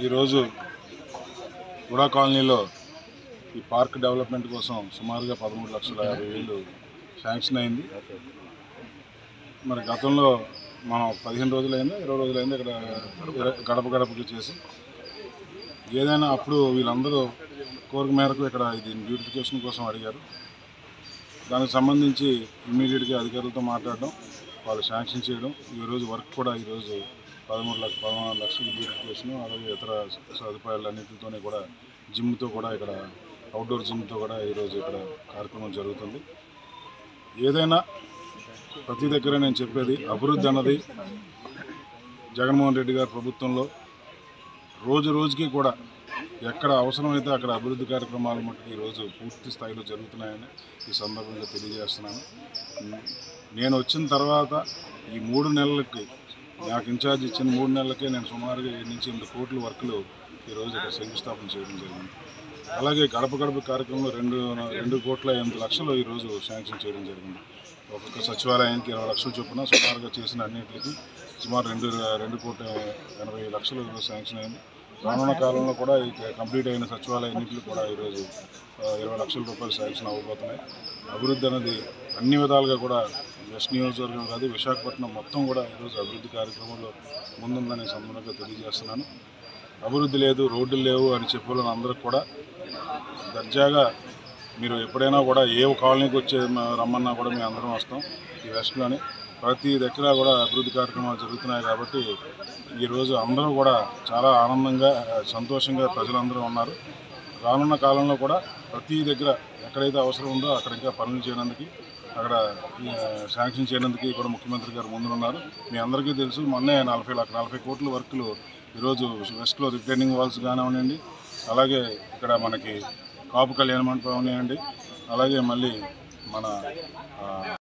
ఈరోజు గుడా కాలనీలో ఈ పార్క్ డెవలప్మెంట్ కోసం సుమారుగా 13,50,000 శాంక్షన్ అయింది. మరి గతంలో మనం 15 రోజులైంది 20 రోజులైంది ఇక్కడ గడప గడపకి చేసి ఏదైనా అప్పుడు వీళ్ళందరూ కోరిక మేరకు ఇక్కడ ఇది బ్యూటిఫికేషన్ కోసం అడిగారు. దానికి సంబంధించి ఇమ్మీడియట్గా అధికారులతో మాట్లాడడం, వాళ్ళు శాంక్షన్ చేయడం, ఈరోజు వర్క్ కూడా ఈరోజు 13 లక్షల బ్యూటిఫికేషన్, అలాగే ఇతర సదుపాయాలన్నింటితోనే కూడా జిమ్తో కూడా ఇక్కడ అవుట్డోర్ జిమ్తో కూడా ఈరోజు ఇక్కడ కార్యక్రమం జరుగుతుంది. ఏదైనా ప్రతి దగ్గర నేను చెప్పేది అభివృద్ధి అన్నది జగన్మోహన్ రెడ్డి గారి ప్రభుత్వంలో రోజు రోజుకి కూడా ఎక్కడ అవసరమైతే అక్కడ అభివృద్ధి కార్యక్రమాలు మటుకు ఈరోజు పూర్తి స్థాయిలో జరుగుతున్నాయని ఈ సందర్భంగా తెలియజేస్తున్నాను. నేను వచ్చిన తర్వాత ఈ 3 నెలలకి నాకు ఇన్ఛార్జ్ ఇచ్చిన 3 నెలలకే నేను సుమారుగా 7 నుంచి 8 కోట్ల వర్కులు ఈరోజు ఇక్కడ శంకుస్థాపన చేయడం జరిగింది. అలాగే గడప గడప కార్యక్రమంలో 2,08,00,000 ఈరోజు శాంక్షన్ చేయడం జరిగింది. ఒక్కొక్క సచివాలయానికి 20 లక్షలు చొప్పున సుమారుగా చేసిన అన్నింటికి సుమారు 2,80,00,000 ఈరోజు శాంక్షన్ అయింది. రానున్న కాలంలో కూడా ఈ కంప్లీట్ అయిన సచివాలయాన్నింటికి కూడా ఈరోజు 20 లక్షల రూపాయలు శాంక్షన్ అవ్వబోతున్నాయి. అభివృద్ధి అనేది అన్ని విధాలుగా కూడా వెస్ట్ నియోజకవర్గం కాదు, విశాఖపట్నం మొత్తం కూడా ఈరోజు అభివృద్ధి కార్యక్రమంలో ముందుందని సందర్భంగా తెలియజేస్తున్నాను. అభివృద్ధి లేదు, రోడ్లు లేవు అని చెప్పాలని అందరికి కూడా దర్జాగా మీరు ఎప్పుడైనా కూడా ఏ కాలనీకి వచ్చే రమ్మన్నా కూడా మేము అందరం వస్తాం. ఈ వెస్ట్లోని ప్రతి దగ్గర కూడా అభివృద్ధి కార్యక్రమాలు జరుగుతున్నాయి కాబట్టి ఈరోజు అందరూ కూడా చాలా ఆనందంగా సంతోషంగా ప్రజలందరూ ఉన్నారు. రానున్న కాలంలో కూడా ప్రతి దగ్గర ఎక్కడైతే అవసరం ఉందో అక్కడ ఇంకా పనులు చేయడానికి, అక్కడ శాంక్షన్ చేయడానికి కూడా ముఖ్యమంత్రి గారు ముందున్నారు. మీ అందరికీ తెలుసు, మొన్నే 40 కోట్ల వర్కులు ఈరోజు వెస్ట్లో రిటైనింగ్ వాల్స్ కానివ్వండి, అలాగే ఇక్కడ మనకి కాపు కళ్యాణ మండపం ఉన్నాయండి, అలాగే మళ్ళీ మన